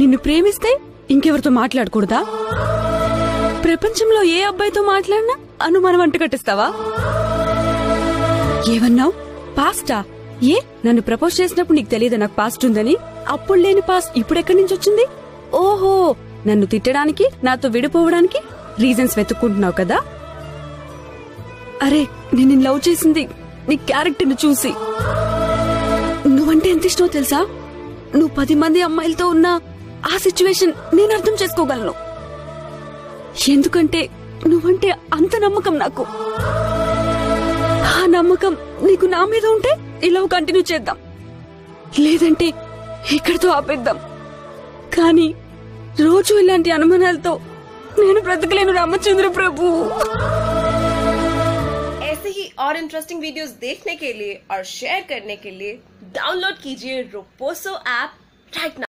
నిన్ను ప్రేమిస్తే ఇంకెవరితో మాట్లాడకూడదా? ప్రపంచంలో ఏ అబ్బాయితో మాట్లాడినా అనుమానం అంటు కట్టిస్తావా? ఏమన్నావు? పాస్టా? ఏ నన్ను ప్రపోజ్ చేసినప్పుడు నీకు తెలియదా నాకు పాస్ట్ ఉందని? అప్పుడు లేని పాస్ట్ ఇప్పుడెక్కడి నుంచి వచ్చింది? ఓహో, నన్ను తిట్టడానికి, నాతో విడిపోవడానికి రీజన్స్ వెతుక్కుంటున్నావు కదా? అరే, నేను లవ్ చేసింది నీ క్యారెక్టర్ ను చూసి. నువ్వంటే ఎంత ఇష్టమో తెలుసా? నువ్వు 10 మంది అమ్మాయిలతో ఉన్న ఆ సిచ్యువేషన్ నేను అర్థం చేసుకోగలను. ఎందుకంటే నువ్వంటే అంత నమ్మకం నాకు. ఆ నమ్మకం నీకు నా మీద ఉంటే ఈ లవ్ కంటిన్యూ చేద్దాం, లేదంటే ఇక్కడితో ఆపేద్దాం. కానీ రోజు ఇలాంటి అనుమానాలతో నేను బ్రతకలేను రామచంద్ర ప్రభు. ऐसे ही और इंटरेस्टिंग वीडियोस देखने के लिए और शेयर करने के लिए डाउनलोड कीजिए रोपोसो ऐप राइट नाउ।